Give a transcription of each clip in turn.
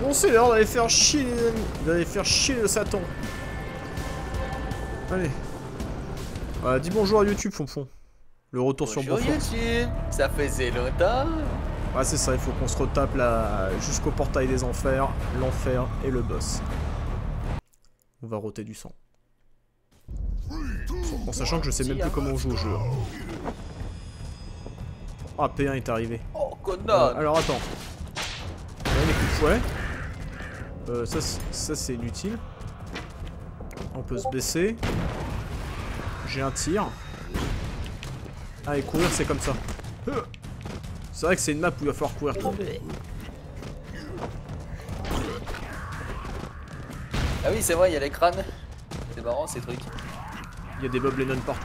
Bon, c'est l'heure d'aller faire chier les amis. D'aller faire chier le Satan. Allez. Voilà, dis bonjour à YouTube, Fonfon. Le retour Bonjour sur Beaufort. YouTube, ça faisait longtemps. Ouais, c'est ça, il faut qu'on se retape là jusqu'au portail des enfers, l'enfer et le boss. On va roter du sang. En sachant que je sais même plus comment on joue au jeu. Ah, P1 est arrivé. Oh, connard. Alors attends. Ouais, les coups de fouet. Ça c'est inutile. On peut se baisser. J'ai un tir. Ah, et courir c'est comme ça. C'est vrai que c'est une map où il va falloir courir. Ah oui, c'est vrai, il y a les crânes. C'est marrant ces trucs. Il y a des Bob Lennon partout.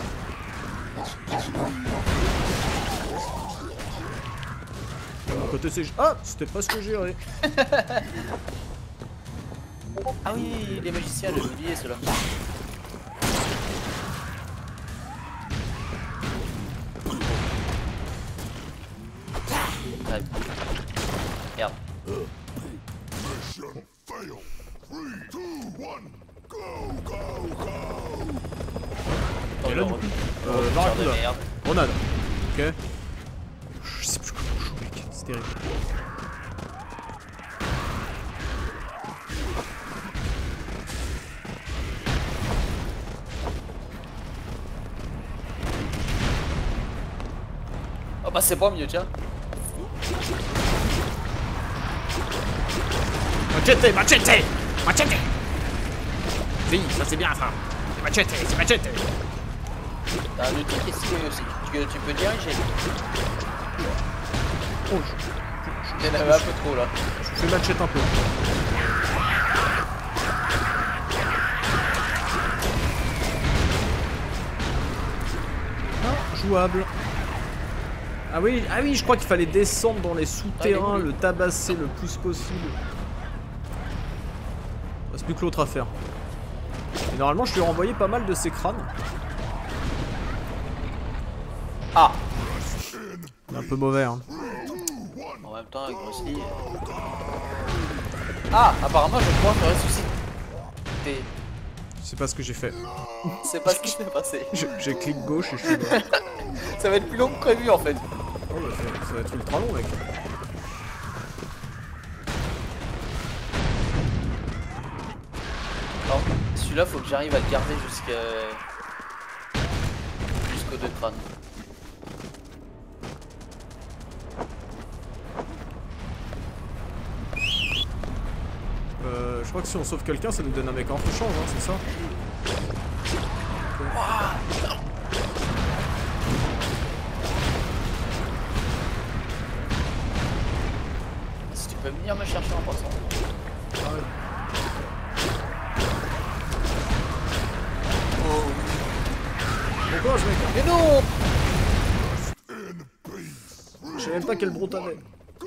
De mon côté c'est... Ah, c'était pas ce que j'ai géré. Ah oui, les magiciens, j'ai oublié cela. Ah, merde. Et là, du coup, Barracuda. Grenade. Ok. Je sais plus comment on joue, mec. C'est terrible. Oh bah c'est pas mieux, tiens. Machete, machete, machete. Oui, ça c'est bien ça. C'est machete, c'est machete. T'as un outil qui est stylé aussi. Tu peux diriger. Oh, Il y en avait un peu trop là. je fais machete un peu. Ah, jouable. Ah oui, je crois qu'il fallait descendre dans les souterrains, le tabasser le plus possible. Reste plus que l'autre à faire. Et normalement, je lui ai renvoyé pas mal de ses crânes. Ah. C'est un peu mauvais, hein. En même temps, avec Bruce. Ah, apparemment, je crois que je ressuscité. C'est pas ce que j'ai fait. C'est pas ce qui s'est passé. J'ai clic gauche et je suis mort. Ça va être plus long que prévu en fait. Oh bah ça va être ultra long, mec. Alors, celui-là, faut que j'arrive à le garder jusqu'aux deux crânes. Je crois que si on sauve quelqu'un, ça nous donne un mec en change, hein, c'est ça? Si tu peux venir me chercher en passant. Ah ouais. Oh. Pourquoi ce mec? Mais non! Je savais même pas quel brute avait.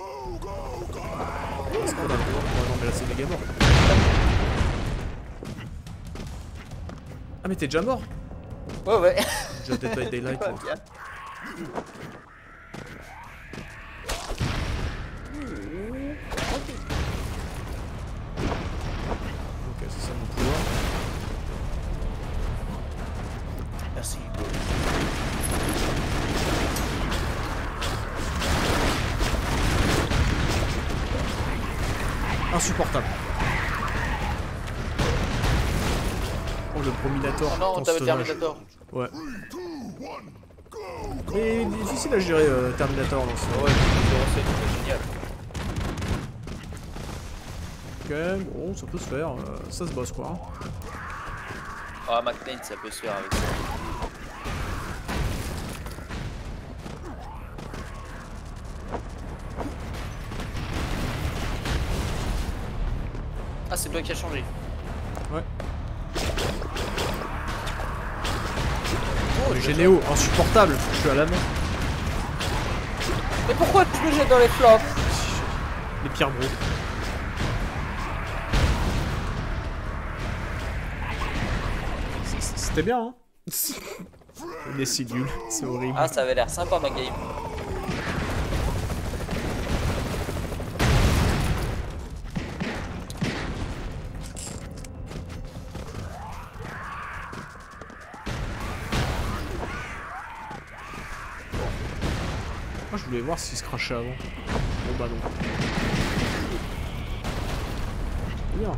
Scandale. Non mais là c'est méga mort. Ah mais t'es déjà mort? Ouais. Déjà Dead by Daylight. Ouais, bien. Ok, c'est ça mon pouvoir. Merci. Insupportable. Oh le Prominator. Oh non, t'avais Terminator. Ouais. Mais difficile à gérer Terminator dans ce. Ouais, c'est génial. Ok, bon, ça peut se faire. Ça se bosse quoi. Ah, McLean, ça peut se faire avec ça. Ah, c'est toi qui a changé. Ouais. Oh, Le Généo, insupportable. Je suis à la main. Mais pourquoi tu me jettes dans les flops? Les pires gros. C'était bien, hein. Les cidules, c'est horrible. Ah, ça avait l'air sympa ma game. Je voulais voir s'il se crachait avant. Bon bah non. Bien.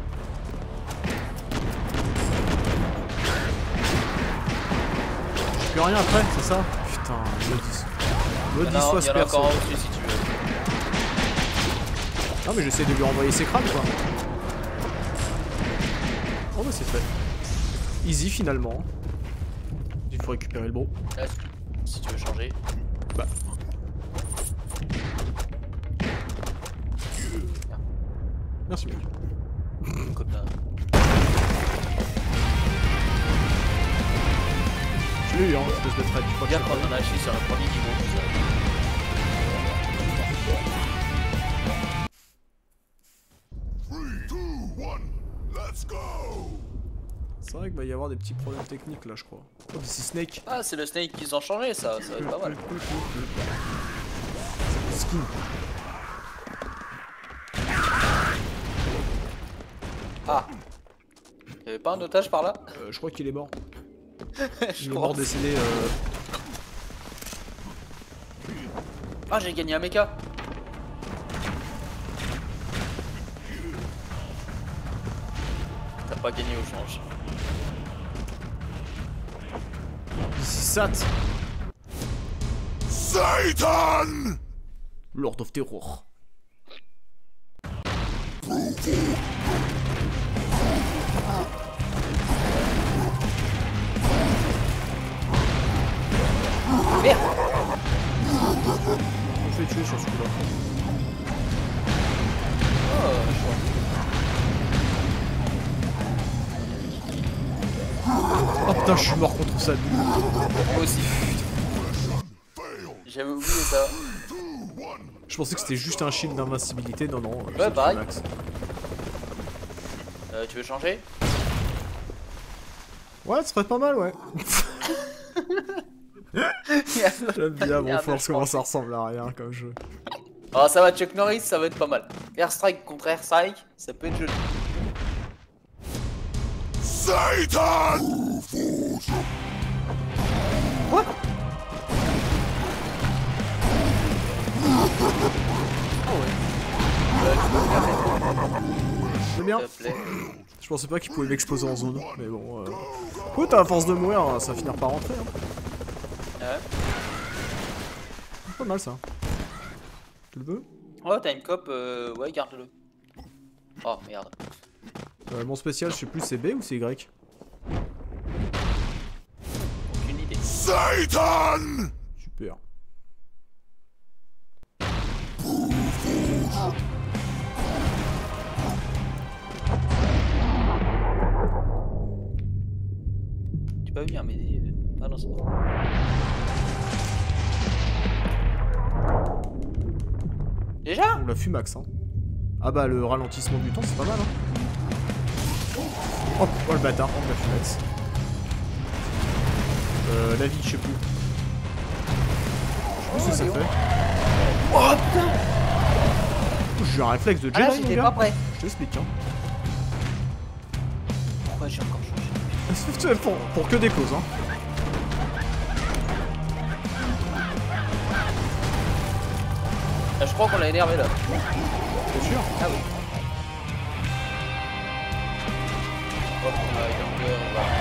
J'ai plus rien après, c'est ça? Putain, Maudit soit ce perso. Encore un au-dessus si tu veux. Non mais j'essaie de lui renvoyer ses crânes quoi. Oh bah c'est fait. Easy finalement. Il faut récupérer le bon. Là, si tu veux changer. Bah. Merci mec. Copain. Je l'ai eu hein, espèce de traite. Regarde quand on a agi sur le premier niveau comme ça. C'est vrai qu'il va y avoir des petits problèmes techniques là je crois. Oh c'est Snake. Ah c'est le Snake qu'ils ont changé ça va être pas mal. Skin. Ah. Y'avait pas un otage par là? Je crois qu'il est mort. Je Il est mort décédé. Ah j'ai gagné un mecha. T'as pas gagné au change. Ici Sat. Satan! Lord of Terror. Merde! On me fait tuer sur ce coup-là. Oh putain, je suis mort contre ça. Moi aussi. J'avais oublié ça. Je pensais que c'était juste un shield d'invincibilité. Non, non. Ouais, pareil. Tu veux changer? Ouais, ça serait pas mal, ouais. J'aime bien mon force comment ça ressemble à rien comme jeu. Oh ça va Chuck Norris, ça va être pas mal. Airstrike contre Airstrike, ça peut être joli. Satan! Quoi? Oh ouais. C'est bien. S'il te plaît. Je pensais pas qu'il pouvait m'exploser en zone, mais bon. Écoute, à force de mourir, ça va finir par rentrer. Hein. Ouais. Pas mal ça. Tu le veux? Oh t'as une cope, ouais garde-le. Oh merde. Mon spécial, je sais plus, c'est B ou c'est Y? Aucune idée. Satan! Super. Tu peux pas venir m'aider? Ah non c'est bon. Déjà? On l'a Fumax, hein. Ah bah le ralentissement du temps, c'est pas mal, hein. Oh, oh le bâtard, on l'a Fumax. La vie, je sais plus. Je sais plus ce que ça fait. Oh putain! J'ai eu un réflexe de Jedi, Ah là mon j'étais gars. pas prêt. Je t'explique, hein. Pourquoi j'ai encore changé? pour que des causes, hein. Ah, je crois qu'on l'a énervé là. T'es sûr? Ah oui. Hop, on a Younger, on va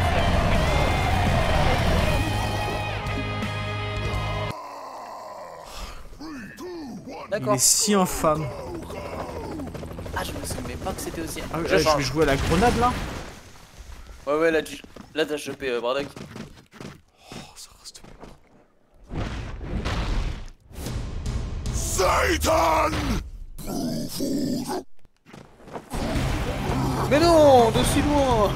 Il D'accord. est si infâme. Ah, je me souvenais pas que c'était aussi. Ah, Je je change. vais jouer à la grenade là. Ouais, ouais, là t'as chopé Braddock. Oh, ça reste. Satan! Mais non, de si loin.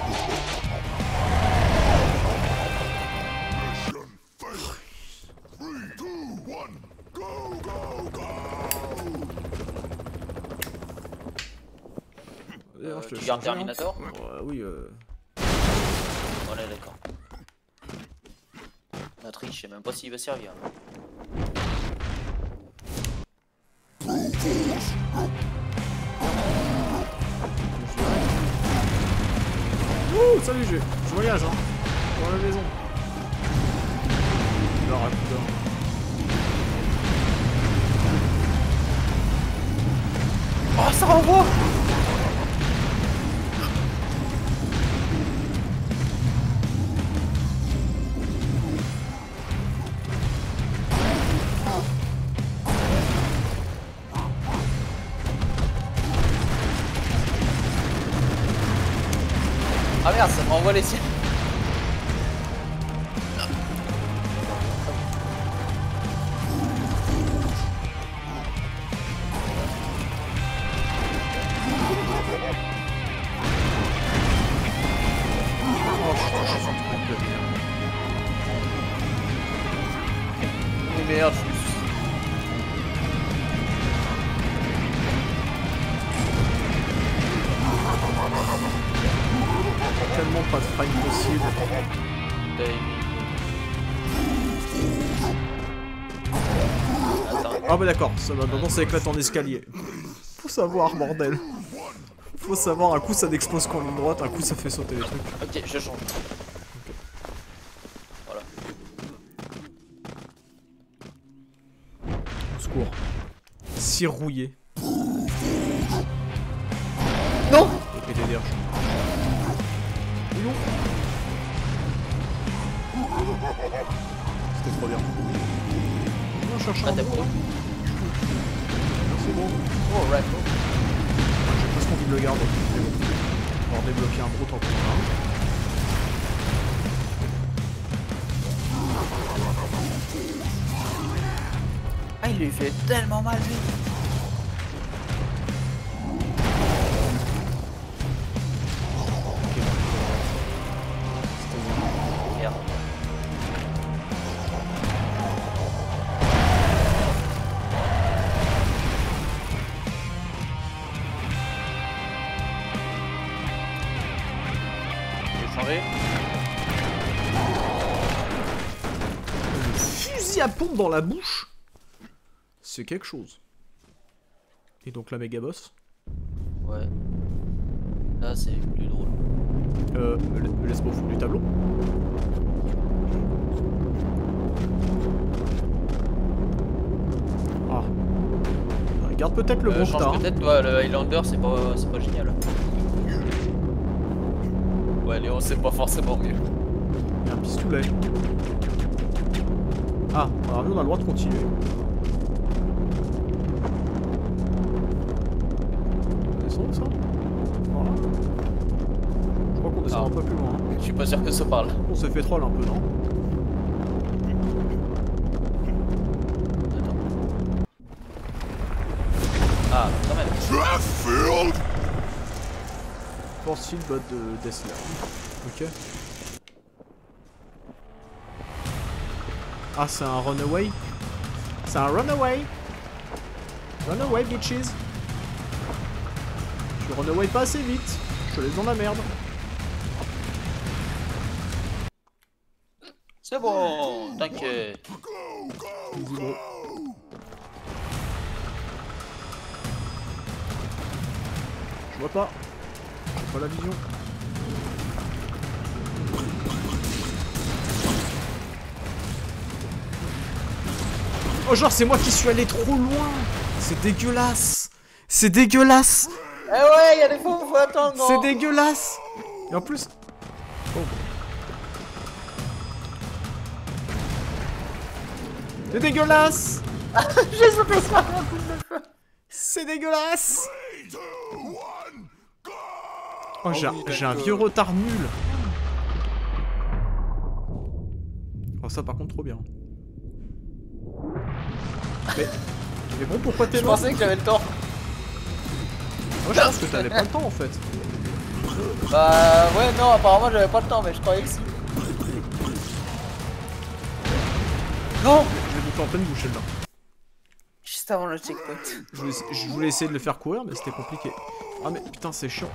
Tu gardes Terminator? Oui, On est d'accord. Matrix, je sais même pas s'il va servir. Ouh, salut, je voyage, hein. Dans la maison. Alors, à coup d'or. Oh, ça renvoie! Ah merde, ça me renvoie les siens. Merde, je suis... Tellement pas de frame possible. Ah bah d'accord, ça va, maintenant ça éclate en escalier. Faut savoir, bordel. Faut savoir, un coup ça n'explose qu'en ligne droite, un coup ça fait sauter les trucs. Ok, je change. Okay. Voilà. Au secours. Cire rouillé. Non! Et des derges. C'était trop bien. On cherche un Ah, t'as bon. pas. Merci bon. Oh, right. J'ai presque envie de le garder. Mais bon. On va débloquer un gros tant qu'on en a un. Ah, il lui fait tellement mal, lui. Merde. J'ai changé. Fusil à pompe dans la bouche. C'est quelque chose. Et donc la méga boss. Ouais. Là, c'est plus drôle. Laisse-moi au fond du tableau. Ah. Regarde peut-être le bon Change retard. peut-être, toi, le Highlander, c'est pas génial. Ouais, Léon, c'est pas forcément mieux. Il y a un pistolet. Ah, alors nous on a le droit de continuer. Descendre ça. Voilà. Je crois qu'on descend un peu plus loin. Je suis pas sûr que ça parle. On s'est fait troll un peu, non? Attends. Ah, quand même. Draftfield! Force field bot de Dessler. Ok. Ah, c'est un runaway? C'est un runaway? Runaway, bitches! Je runaway pas assez vite. Je te laisse dans la merde. C'est bon, t'inquiète. Easy, bro. Je vois pas. J'ai pas la vision. Oh genre c'est moi qui suis allé trop loin. C'est dégueulasse. C'est dégueulasse. Eh ouais, y'a des fois où faut attendre, non? C'est dégueulasse. Et en plus... Oh. C'est dégueulasse. J'ai sauté sur un coup de feu. C'est dégueulasse. 3, 2, 1, go! Oh j'ai un vieux retard nul. Oh ça par contre trop bien. Mais bon pourquoi t'es Je mort? pensais que j'avais le temps. Moi je pense que t'avais pas le temps en fait. Bah ouais, non, apparemment j'avais pas le temps, mais je croyais que si. Non. Je l'ai bouffé en pleine bouche là. Juste avant le checkpoint. Je voulais essayer de le faire courir, mais c'était compliqué. Ah mais putain, c'est chiant.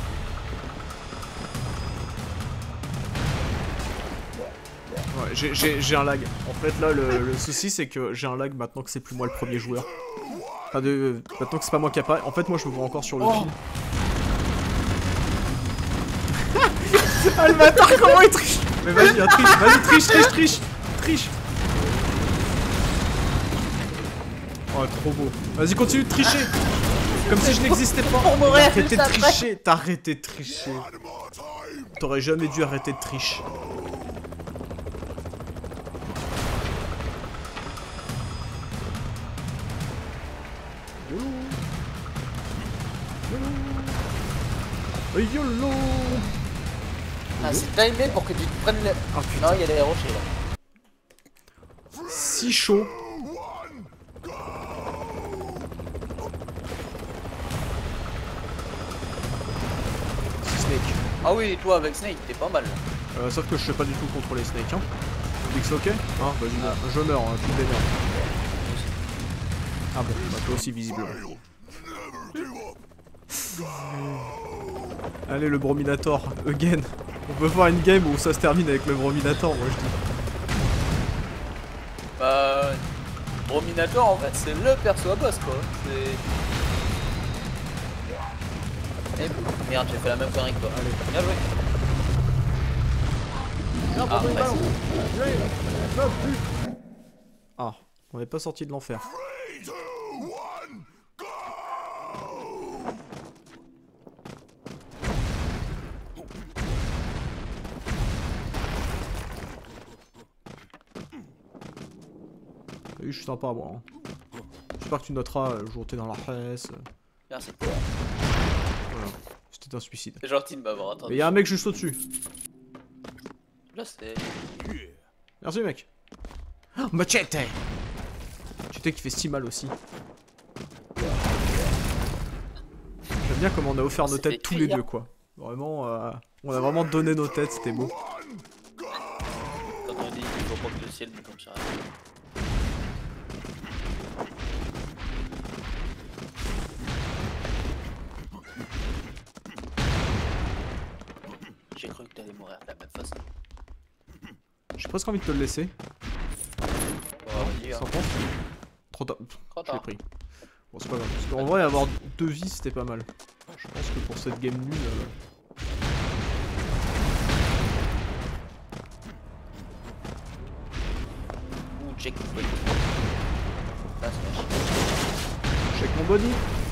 Ouais, j'ai un lag. En fait là, le souci c'est que j'ai un lag maintenant que c'est plus moi le premier joueur. Enfin, maintenant que c'est pas moi qui apparaît. En fait, moi je me vois encore sur le fil. Ah le bâtard, comment il triche? Mais vas-y, triche, vas-y, triche. Oh, trop beau. Vas-y, continue de tricher. Comme si je n'existais pas. Arrêtez de tricher. T'as arrêté de tricher. T'aurais jamais dû arrêter de tricher. YOLO. Ah, c'est timé pour que tu te prennes le... Ah putain. Non, il y a des rochers là. Si chaud. Snake. Ah oui, toi avec Snake, t'es pas mal. Sauf que je sais pas du tout contrôler Snake, hein. Tu dis que c'est ok? Hein, vas-y, je meurs, hein, tu m'énerves. Ah bon, bah toi aussi visiblement. Allez, le Brominator, again. On peut faire une game où ça se termine avec le Brominator, moi je dis. Bah... Brominator en fait c'est le perso à boss quoi. C'est... Eh, merde, j'ai fait la même connerie que toi. Allez. Bien joué. Ah, Ah, on n'est pas sorti de l'enfer. Oui, je suis sympa moi. Hein. J'espère que tu noteras le jour où t'es dans la presse. Merci. Voilà. C'était un suicide. C'est gentil de m'avoir entendu. Mais y'a un mec juste au-dessus. Là c'est... Merci mec. Oh, machete. Machete qui fait si mal aussi. J'aime bien comment on a offert nos têtes tous les deux quoi. Vraiment, on a vraiment donné nos têtes, c'était beau. Quand on dit qu'il faut pas que le ciel nous tombe sur la tête. J'ai cru que t'allais mourir de la même façon. J'ai presque envie de te le laisser. Oh, vas-y, hein. Sans compte. Trop tard. Trop Je l'ai tard. pris. Bon, c'est pas grave. Parce qu'en vrai, avoir 2 vies, c'était pas mal. Je pense que pour cette game nulle. Ouh, checkpoint. Là, smash. Check mon body.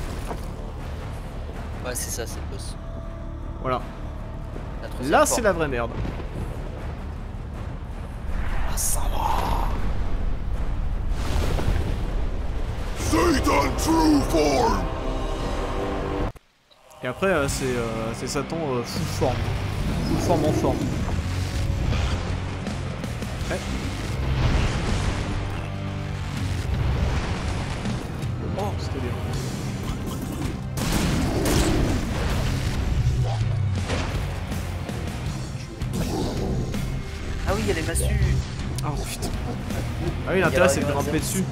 Ouais, c'est ça, c'est le boss. Voilà. La troisième Là, porte. c'est la vraie merde. Ah, ça va. Satan true form! Et après, c'est Satan full forme. Full forme en forme. Ouais. Oh, c'était bien. Ah oui, il y a les massues. Ah oh, putain. Ah oui, l'intérêt c'est de grimper dessus.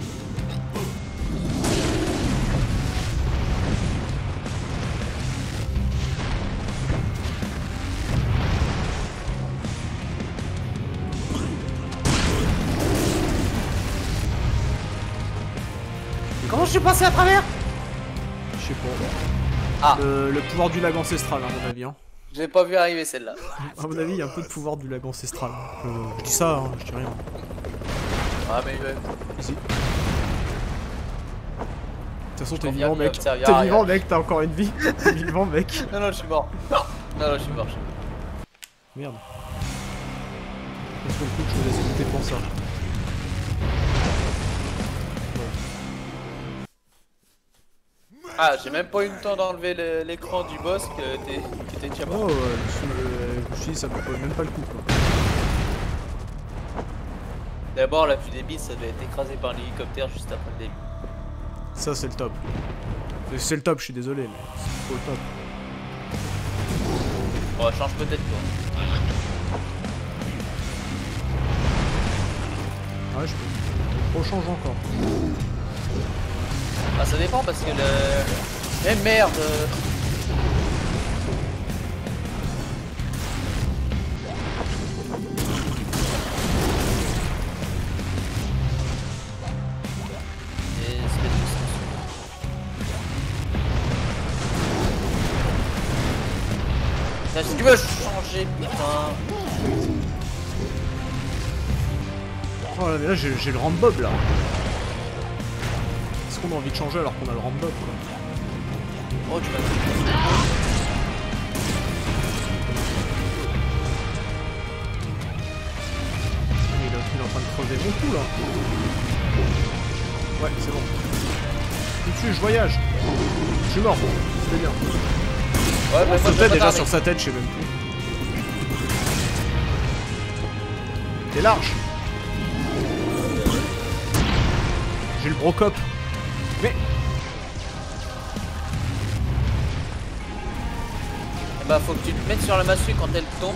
Comment je suis passé à travers? Je sais pas. Ah. Le pouvoir du lac ancestral, à mon avis. Hein. J'ai pas vu arriver celle-là. À mon avis, il y a un peu de pouvoir du lac ancestral. Je dis ça, hein, je dis rien. Ah, mais ouais. Ici. De toute façon, t'es confirme, vivant, mec. il T'es observe, vivant, mec, t'as encore une vie. T'es vivant, mec. Non, non, je suis mort. Non, non, je suis mort. Merde. Est-ce que le coup, je me laisse écouter pour ça? Ah, j'ai même pas eu le temps d'enlever l'écran du boss que t'es déjà mort. Oh, je me suis dit, ça me pose même pas le coup, quoi. D'abord, la vue des bises, ça devait être écrasé par l'hélicoptère juste après le début. Ça, c'est le top. C'est le top, je suis désolé, mais c'est pas le top. Bon, change peut-être toi. Ouais, je peux. On change encore. Ah, ça dépend parce que le. Eh merde! Si tu veux changer, putain. Oh là, mais là j'ai le Rambob là. Est-ce qu'on a envie de changer alors qu'on a le Rambob quoi? Oh, tu m'as Il est en train de crever mon coup là. Ouais, c'est bon. Tout dessus, je voyage. Je suis mort. C'est bien. Ouais, On sautait déjà sur sa tête, je sais même plus. T'es large. J'ai le brocop. Mais... Bah faut que tu te mettes sur la massue quand elle tombe.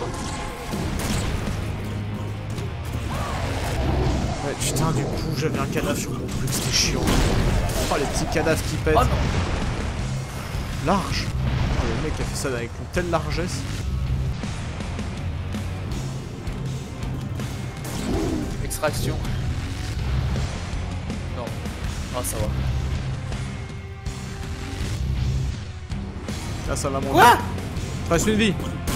Ouais, putain, du coup, j'avais un cadavre sur mon truc, c'était chiant. Oh, les petits cadavres qui pètent. Oh non. Large. Oh, le mec a fait ça avec une telle largesse. Extraction. Non. Ah, ça va. Là, ça va monter. Quoi? Passe une vie.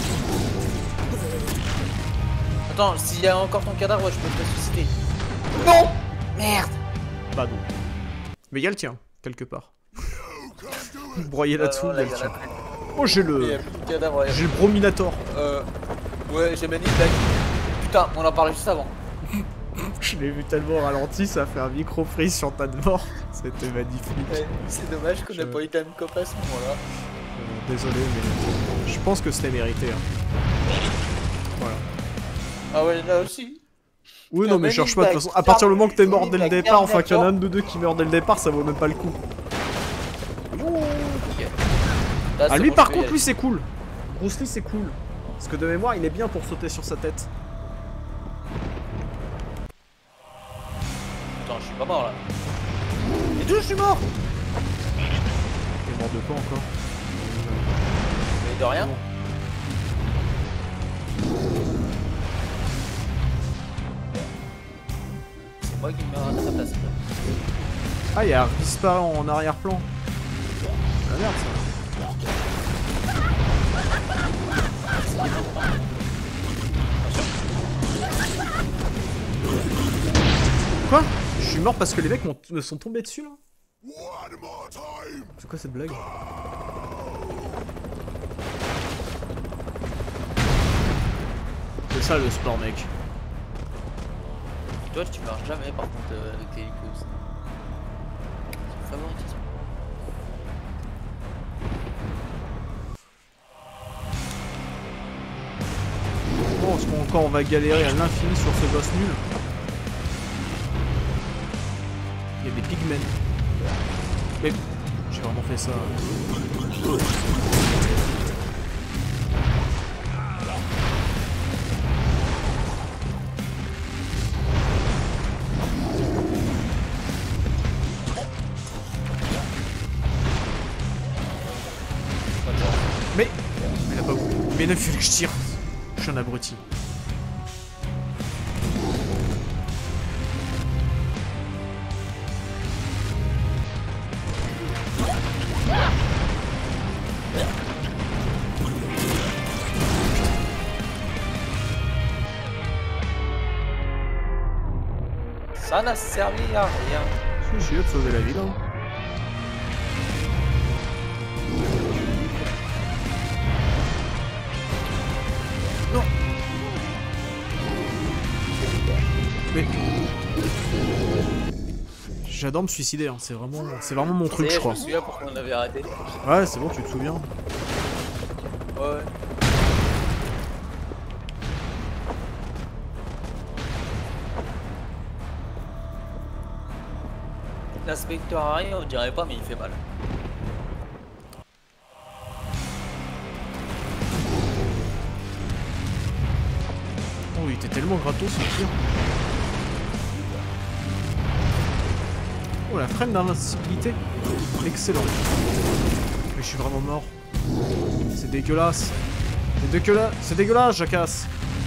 Attends, s'il y a encore ton cadavre, ouais, je peux te ressusciter. Non! Merde! Bah non. Mais il y a le tien, quelque part. Broyer là-dessous, il y a le tien. Oh, j'ai Il y le... a plus de cadavre. J'ai le Brominator. Ouais, j'ai Manny Black. Putain, on en parlait juste avant. Je l'ai vu tellement ralenti, ça a fait un micro-freeze sur ta de mort. C'était magnifique. Ouais, c'est dommage qu'on Je- ait pas eu Time Cop à ce moment-là. Désolé, mais je pense que c'était mérité. Hein. Voilà. Ah ouais, là aussi. Oui, non, mais cherche pas, de toute façon. À partir du moment que t'es mort dès le départ, enfin qu'il y en a un de nous deux qui meurt dès le départ, ça vaut même pas le coup. Ok. Là, Ah, c'est lui, bon, par je peux y contre, lui, c'est cool. Bruce Lee, c'est cool. Parce que de mémoire, il est bien pour sauter sur sa tête. aller. Attends, je suis pas mort là. Et d'où je suis mort? T'es mort de quoi encore? Mais de rien. Bon. C'est moi qui me mets à ta place. Ah, il y a Rispa en arrière-plan. Ah merde, ça. Quoi? Je suis mort parce que les mecs me sont tombés dessus là? One more time. C'est quoi cette blague? C'est ça le sport, mec. Toi, tu marches jamais par contre avec tes hélicos. C'est favoritisme. Bon, est-ce qu'encore on va galérer à l'infini sur ce boss nul? Il y a des pigmen. Mais j'ai vraiment fait ça. Mais il a pas voulu. Mais il a fallu que je tire. Je suis un abruti. Ça n'a servi à rien. Si, si, de sauver la vie là. Non. Mais j'adore me suicider, hein. C'est vraiment mon truc, Ça y est, je crois. me souviens pourquoi on avait arrêté. Ouais, c'est bon, tu te souviens. Ouais. L'inspecteur a rien, on dirait pas, mais il fait mal. il était tellement gratos ce tir. Oh, la frame d'invincibilité. Excellent. Mais je suis vraiment mort. C'est dégueulasse. C'est dégueulasse, jacasse.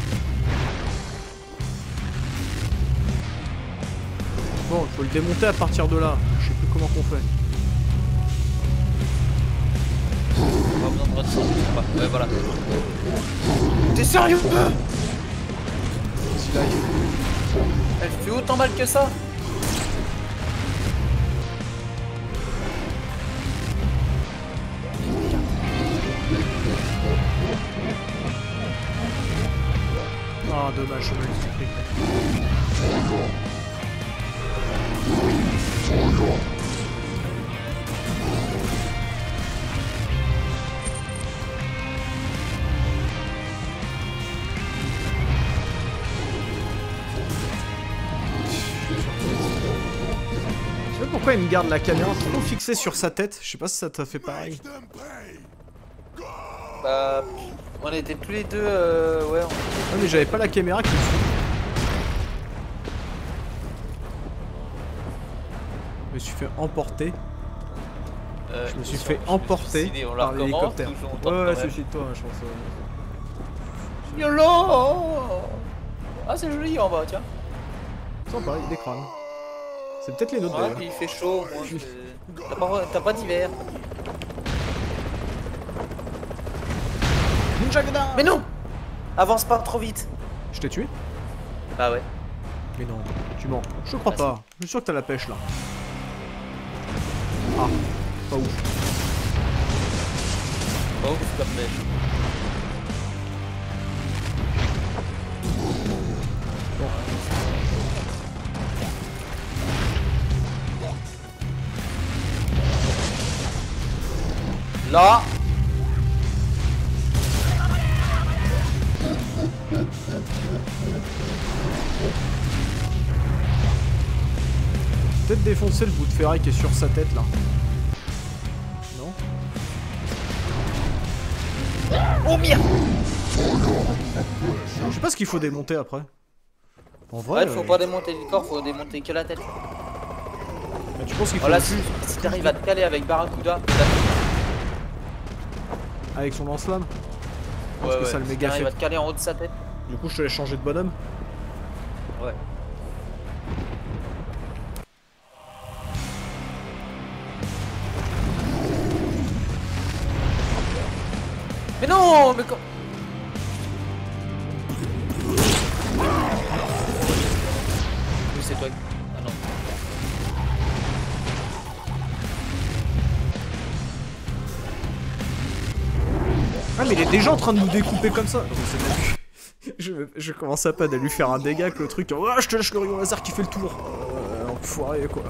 Bon, il faut le démonter à partir de là. Je sais plus comment qu'on fait. Pas besoin de redescendre, je sais pas. Ouais, voilà. T'es sérieux? Si là, Elle fait autant mal que ça? Ah, dommage, je me l'ai pris. Je sais pas pourquoi il me garde la caméra trop fixée sur sa tête. Je sais pas si ça t'a fait pareil. Make them pay. Bah... On était tous les deux... ouais, Ouais, mais j'avais pas la caméra qui me suit. Je me suis fait emporter. Je me suis fait emporter par l'hélicoptère. Ouais, c'est chez toi, je pense. YOLO. Ah, c'est joli en bas, tiens. Sympa, il décrane. C'est peut-être les nôtres Ouais, d'ailleurs. puis il fait chaud. T'as pas d'hiver. Mais non! Avance pas trop vite. Je t'ai tué? Bah ouais. Mais non, tu mens. Je crois Ah, pas. Je suis sûr que t'as la pêche là. Ah, pas ouf. Pas ouf comme pêche. Là. Peut-être défoncer le bout de ferraille qui est sur sa tête là. Non? Oh merde! Je sais pas ce qu'il faut démonter après. En vrai. Ouais, faut pas démonter le corps, faut démonter que la tête. Mais tu penses qu'il faut. Voilà, si t'arrives à te caler avec Barracuda, Avec son lance-flamme? ouais, que ça le si méga t'arrives fait. à te caler en haut de sa tête. Du coup, je te laisse changer de bonhomme. Ouais. Mais non, mais quand... Oui, c'est toi. Ah non. Ah, mais il est déjà en train de nous découper comme ça. Non, mais c'est de l'abus. Je commence à peine à lui faire un dégât que le truc. Oh, je te lâche le rayon laser qui fait le tour. Enfoiré quoi.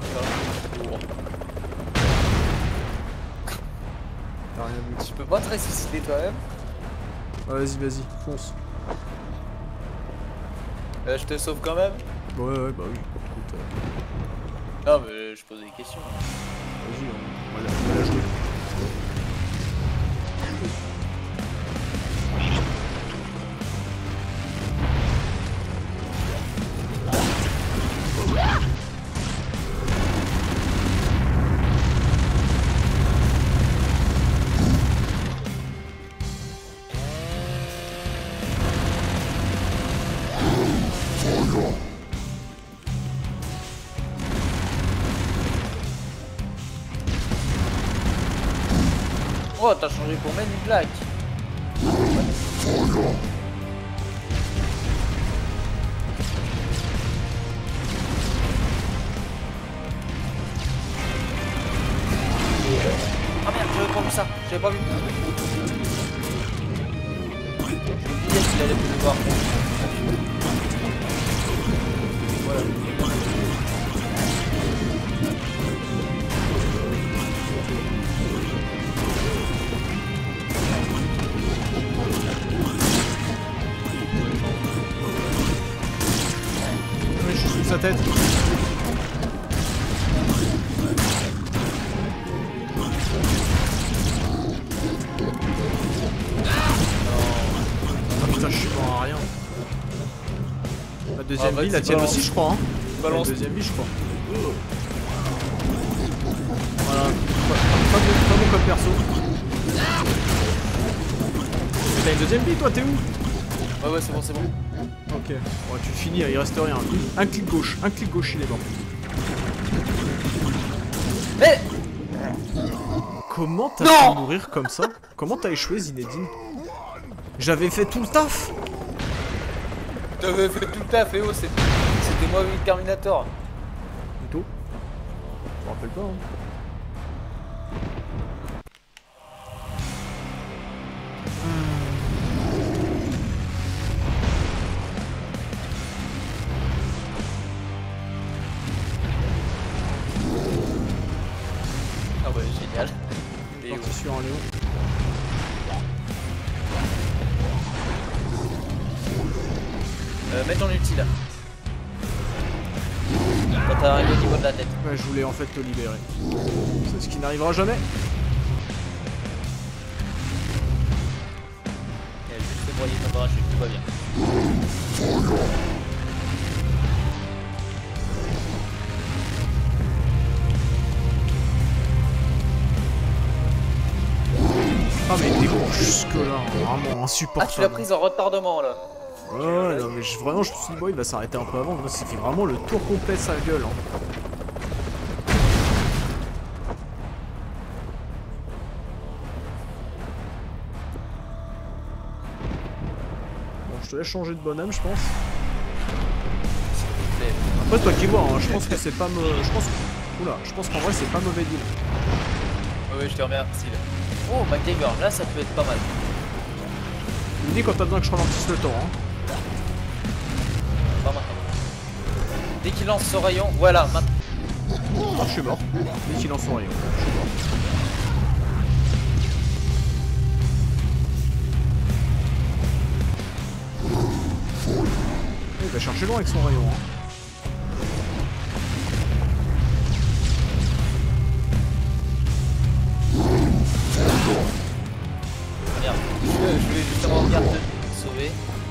T'as rien vu. Tu peux pas te ressusciter toi-même. Ah, vas-y, fonce. Je te sauve quand même. Ouais, bah oui. Écoute, Non, mais je pose des questions. vas-y, on va la jouer. Oh, t'as changé pour Men in Black. Ah merde, j'avais pas vu ça, j'avais pas vu. J'ai oublié qu'il allait me le voir. Voilà. Oui, je suis sous sa tête. Ah putain, je suis mort à rien. La deuxième vie, la vas-y, tienne balance. aussi, je crois. Hein. La Balance. deuxième vie, je crois. Voilà. Pas bon comme perso. T'as une deuxième vie, toi, t'es où? Ouais, c'est bon, c'est bon. Ok. Ouais, tu le finis, il reste rien. Un clic gauche, il est mort. Eh! Comment t'as Non pu mourir comme ça? Comment t'as échoué, Zinedine? J'avais fait tout le taf. T'avais fait tout le taf, Léo, c'était moi le Terminator. Et tout? Je me rappelle pas, hein. Ah ouais, génial. Léo. Parti sur un Léon. Mets ton ulti là. Quand t'as arrivé au niveau de la tête. Ouais, je voulais en fait te libérer. C'est ce qui n'arrivera jamais. Il a juste fait broyer ton parachute, tout va bien. Ah mais il décourt jusque là, vraiment insupportable. Ah, tu l'as prise en retardement là. Ouais, non mais vraiment je me suis dit bon il va s'arrêter un peu avant, moi c'était vraiment le tour complet sa gueule. Hein. Bon je te laisse changer de bonhomme je pense. Après toi qui vois, hein, je pense que c'est pas je pense. Oula, je pense qu'en vrai c'est pas mauvais deal. Oui, je te remercie là. Oh, MacGyver, là ça peut être pas mal. Tu me dis quand t'as besoin que je ralentisse le temps hein. Pas maintenant. Dès qu'il lance ce rayon, voilà, maintenant. Ah, je suis mort. Dès qu'il lance son rayon, je suis mort. Il va chercher loin avec son rayon. Hein. Merde, je voulais justement regarder te sauver.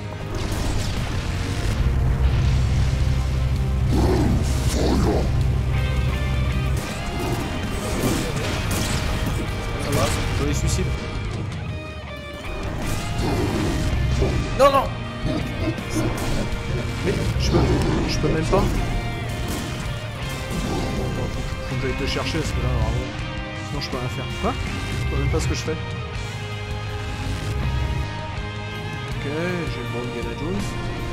Ça va, joli suicide. Non, non. Mais je peux même pas. Faut que j'aille te chercher parce que là vraiment. Sinon je peux rien faire. Quoi? Je vois même pas ce que je fais. Ok, j'ai le bon Indiana Jones.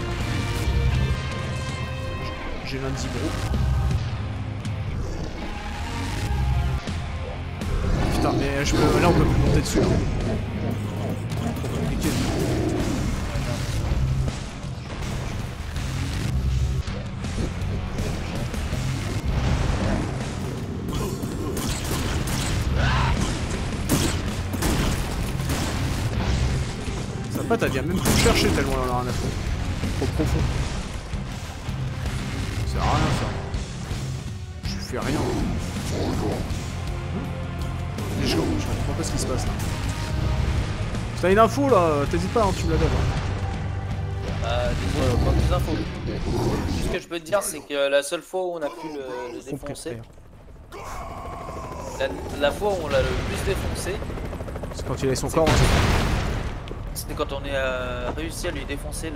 J'ai lundi gros. Putain, mais là on peut plus monter dessus. Trop compliqué. Sa patte elle vient même plus me chercher tellement elle en a rien à foutre. Trop profond. Ça sert à rien ça. Je fais rien. Je comprends pas ce qui se passe là. Si t'as une info là, t'hésites pas, hein, tu me la donnes. Désolé, pas plus d'infos. Tout ce que je peux te dire, c'est que la seule fois où on a pu le défoncer, la fois où on l'a le plus défoncé, C'est quand il avait son corps en c'était quand on a réussi à lui défoncer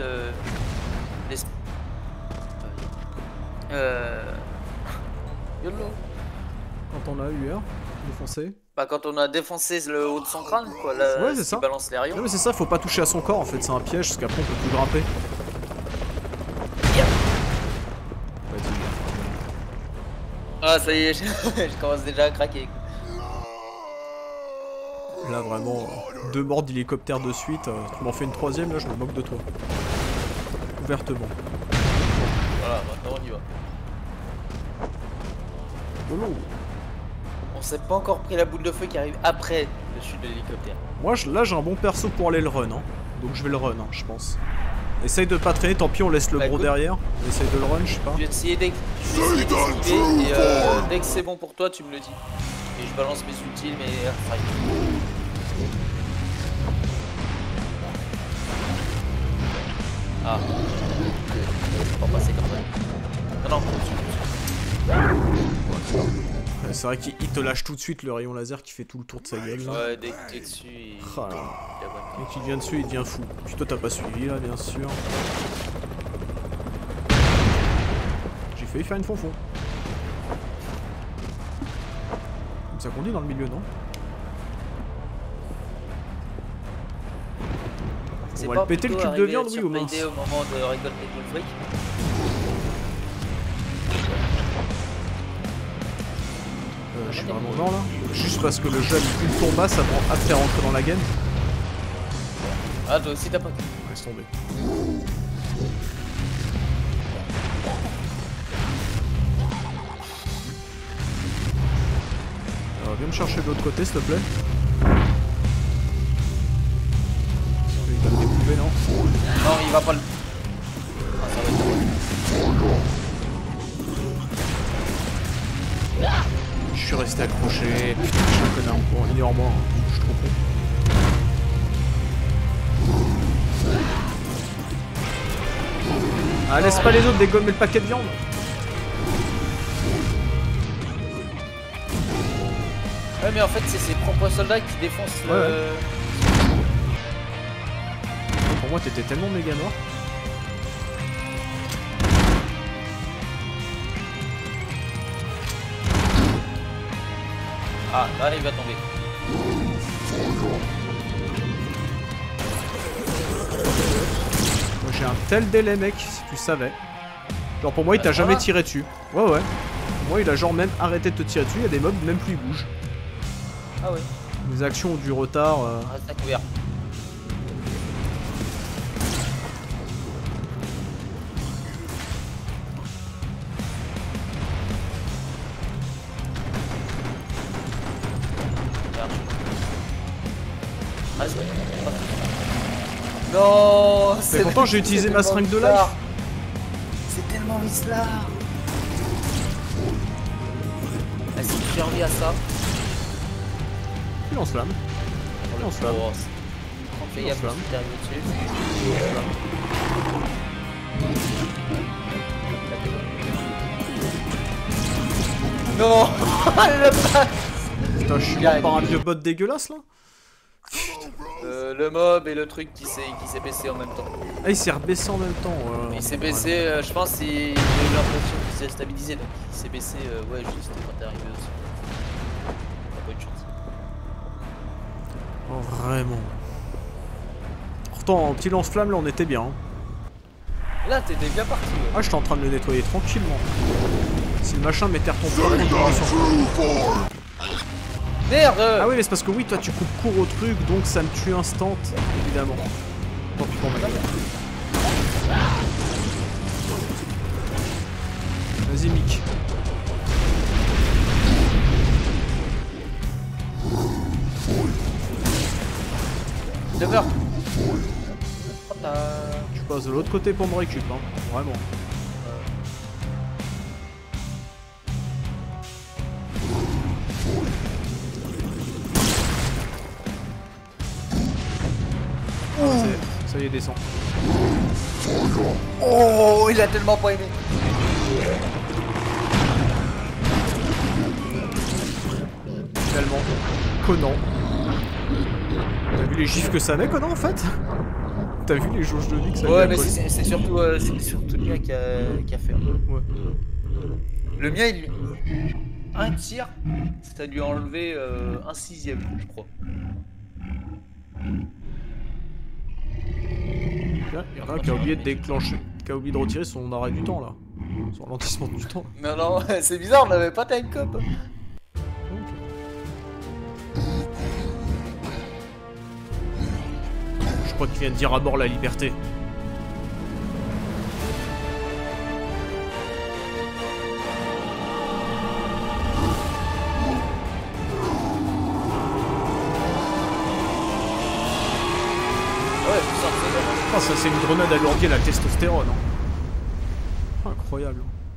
YOLO. Quand on a eu hier, défoncé. Bah quand on a défoncé le haut de son crâne, quoi, là, Ouais, c'est qui ça. balance les rayons. Non mais c'est ça, faut pas toucher à son corps en fait, c'est un piège parce qu'après on peut plus grimper. Yep. Vas-y. Ah ça y est, je commence déjà à craquer. Là vraiment, 2 morts d'hélicoptère de suite, tu m'en fais une troisième là, je me moque de toi. Ouvertement. Voilà, maintenant on y va. Lolo. On s'est pas encore pris la boule de feu qui arrive après le chute de l'hélicoptère. Moi là j'ai un bon perso pour aller le run, hein. Donc je vais le run, hein, je pense. Essaye de pas traîner, tant pis on laisse le Bah, gros écoute. derrière. Essaye de le run, je sais pas. Je vais essayer d'esquiver et dès que c'est bon pour toi, tu me le dis. Et je balance mes ultimes et airstrike. Ah. pas passer comme ça. Non, non, Ouais, c'est vrai qu'il te lâche tout de suite le rayon laser qui fait tout le tour de sa gueule là. ouais, dès que t'es dessus, il Ah là. abonne. Et qu'il vient dessus, il devient fou. Puis toi t'as pas suivi là, bien sûr. J'ai failli faire une fonfon. Comme ça qu'on dit dans le milieu, non? On va le péter le cube de viande, oui ou mince? Au moment de récolter tout le fric. Je suis vraiment mort là. Juste parce que le jeu a mis une tomba, ça prend à te faire rentrer dans la game. Ah, toi aussi t'as pas. Laisse tomber. Alors, viens me chercher de l'autre côté, s'il te plaît. Il va me découper, non? Non, il va pas le. Ah, ça va être drôle. Je suis resté accroché. Putain, je suis un connard. Bon, ignore-moi, hein. Je suis trop con. Ah, laisse pas les autres dégommer le paquet de viande. Ouais, mais en fait, c'est ses propres soldats qui défoncent le. Ouais. Pour moi, t'étais tellement méga mort. Ah, là, il va tomber. Moi, j'ai un tel délai, mec, si tu savais. Genre, pour moi, il t'a jamais tiré dessus. Ouais, ouais. Pour moi, il a genre même arrêté de te tirer dessus. Il y a des mobs, même plus ils bougent. Ah ouais. Les actions ont du retard. Reste à couvert. Non, Mais pourtant j'ai utilisé ma seringue de life. C'est tellement mislard. Ah, si j'ai envie à ça. Puis lance-flamme. Lance-flamme. Fais gaffe, je suis arrivé dessus. Non. Putain, je suis mort par un vieux bot dégueulasse là. Le mob et le truc qui s'est baissé en même temps. Ah, il s'est rebaissé en même temps. Il s'est baissé, je pense qu'il a eu l'impression qu'il s'est stabilisé, donc il s'est baissé, ouais, juste quand t'es arrivé aussi. T'as pas eu de chance. Oh, vraiment. Pourtant, en petit lance-flamme là, on était bien. Hein. Là, t'étais bien parti. Ouais. Ah, j'étais en train de le nettoyer tranquillement. Si le machin m'était retombé. Merde! Ah oui, mais c'est parce que oui, toi tu coupes court au truc, donc ça me tue instant, évidemment. Tant pis pour ma gueule. Vas-y, Mick. Demeure! Tu passes de l'autre côté pour me récup, hein. Vraiment. Ça y est, descend. Oh, il a tellement pas aimé. Tellement. Conan. T'as vu les gifs que ça met, Conan, en fait? T'as vu les jauges de vie que ça met? Ouais, mais c'est surtout le mien qui a fait. Ouais. Le mien, un tir, ça lui a enlevé un sixième, je crois. Il y en a un qui a oublié de déclencher, qui a oublié de retirer son arrêt du temps là. Son ralentissement du temps. Non, non, c'est bizarre, on n'avait pas time cop. Je crois qu'il vient de dire à mort la liberté. Ah, ça c'est une grenade alourdie à la testostérone. Hein. Incroyable.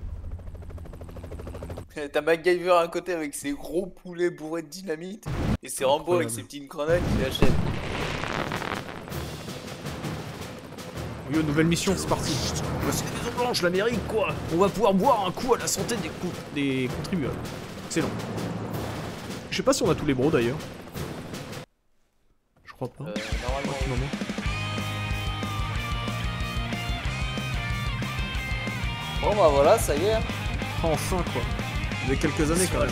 T'as MacGyver à un côté avec ses gros poulets bourrés de dynamite et c'est Rambo avec ses petites grenades qui l'achèvent. Yo, nouvelle mission, c'est parti. C'est les Maisons Blanches, l'Amérique, quoi. On va pouvoir boire un coup à la santé des contribuables. Excellent. Je sais pas si on a tous les bros d'ailleurs. Je crois pas. Normalement. Bon bah voilà, ça y est. Hein. Enfin quoi. Il y a quelques années quand même.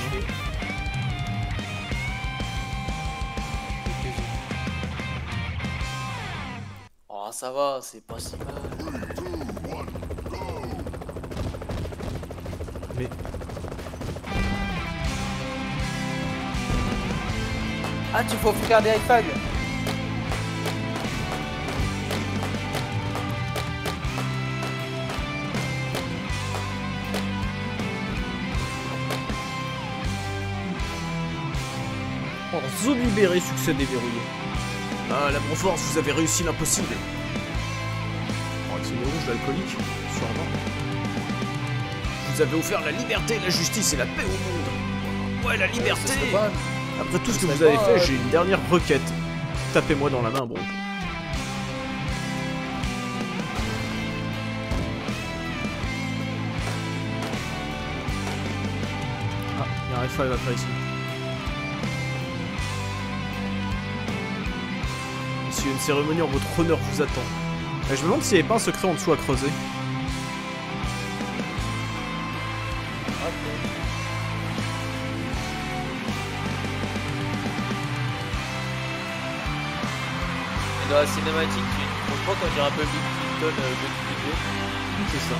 Oh ça va, c'est pas si mal. Mais... Ah tu faut faire des high-fives. Oh, zone libérée, succès déverrouillé. Ah, la Broforce, vous avez réussi l'impossible. Oh, avec ce nez rouge, l'alcoolique, sûrement. Vous avez offert la liberté, la justice et la paix au monde. Ouais, la liberté. Après tout ce que vous avez fait, j'ai une dernière requête. Tapez-moi dans la main, bon. Ah, il y a un F5 à faire ici. Monsieur, une cérémonie en votre honneur vous attend. Et je me demande s'il n'y avait pas un secret en dessous à creuser. Et dans la cinématique, tu comprends quand il y a un peu Bill Clinton de vidéo. C'est ça.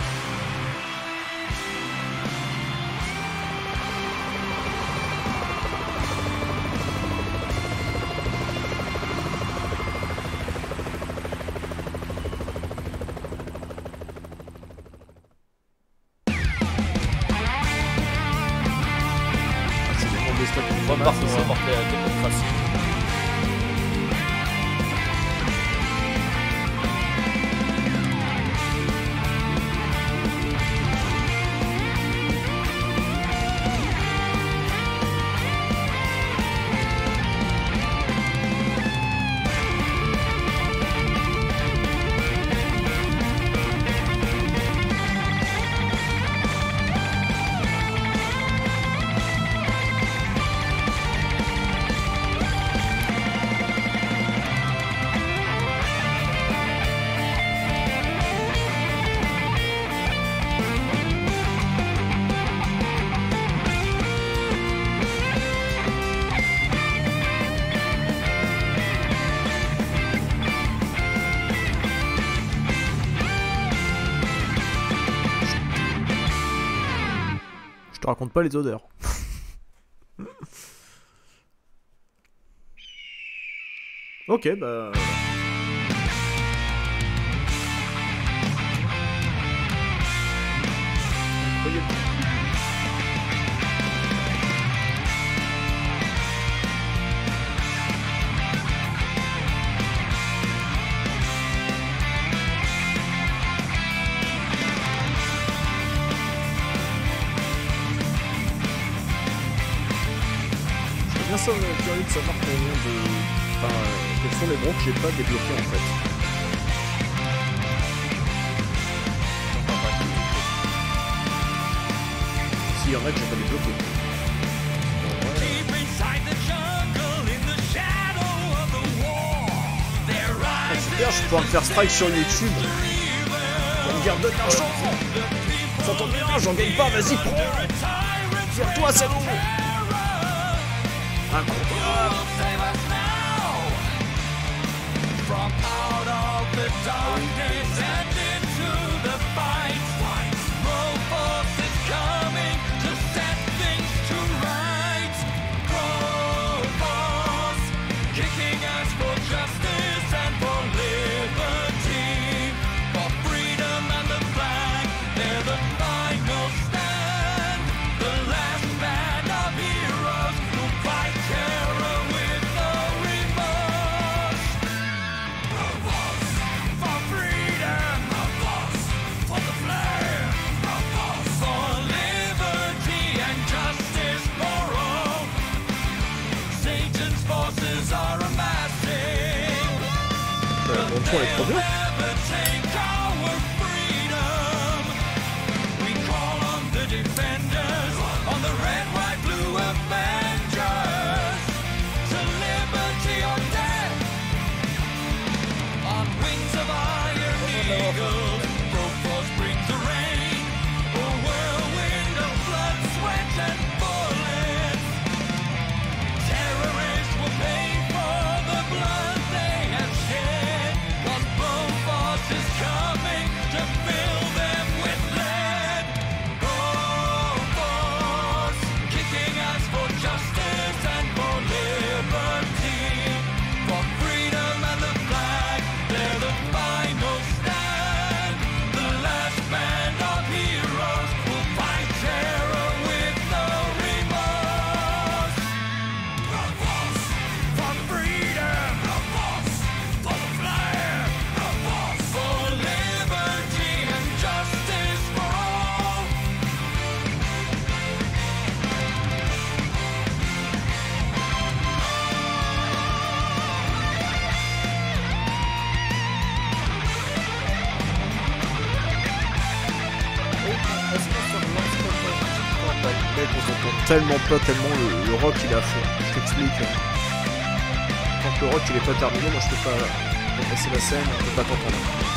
On va porter la démocratie. Je te raconte pas les odeurs. Ok, bah... bien ça, curieux de savoir combien de... Enfin, quels sont les bros que j'ai pas débloqués en fait. S'il y en a que j'ai pas débloqués. Ah, super, je vais pouvoir me faire strike sur YouTube. On me garde de l'argent. Ça tombe bien, j'en gagne pas, vas-y, prends. Tire-toi, salaud. Incroyable. Le son est trop bien. Mec, on s'entend tellement pas, tellement le rock il est à fond. Je t'explique. Tant que le rock il est pas terminé, moi je peux pas passer la scène, on peut pas t'entendre.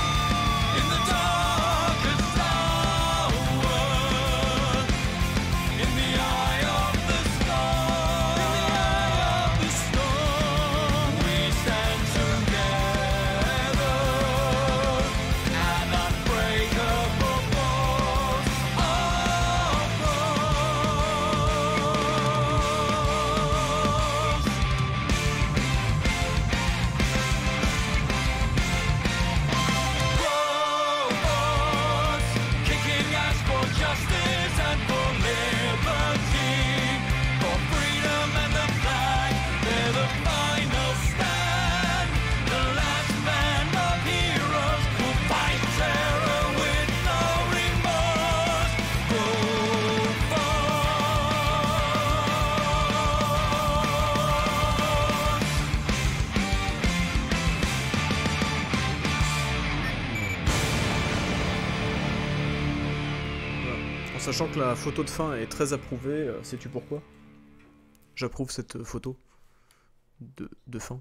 Sachant que la photo de fin est très approuvée, sais-tu pourquoi? J'approuve cette photo de fin.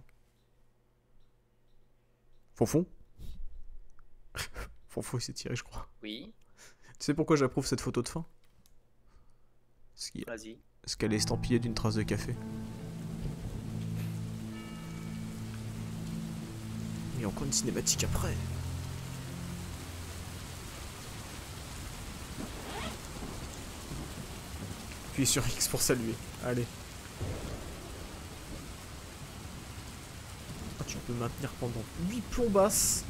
Fonfon? Fonfon il s'est tiré je crois. Oui. Tu sais pourquoi j'approuve cette photo de fin? Vas-y. Parce qu'elle est estampillée d'une trace de café. Il y a encore une cinématique après. Puis sur X pour saluer. Allez. Ah, tu peux maintenir pendant 8 plombasses.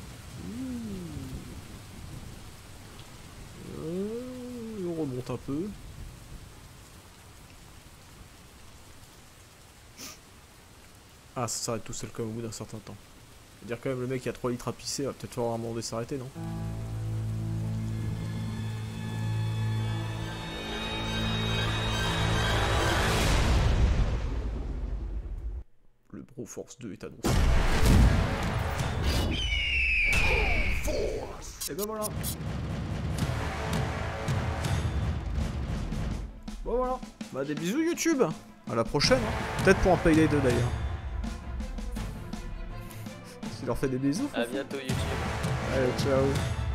On remonte un peu. Ah, ça s'arrête tout seul comme au bout d'un certain temps. C'est-à-dire quand même le mec qui a 3 litres à pisser va peut-être falloir un moment de s'arrêter, non? Le Broforce 2 est annoncé. Et ben voilà. Bon voilà. Bah des bisous YouTube. À la prochaine. Hein. Peut-être pour un Payday 2 d'ailleurs. Tu leur fais des bisous. À bientôt YouTube. Allez, ciao.